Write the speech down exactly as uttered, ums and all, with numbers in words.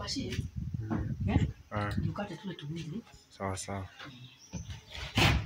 nikukashie. Mm. Eh? Ah, Ukate tule tuwili. sawa sawa.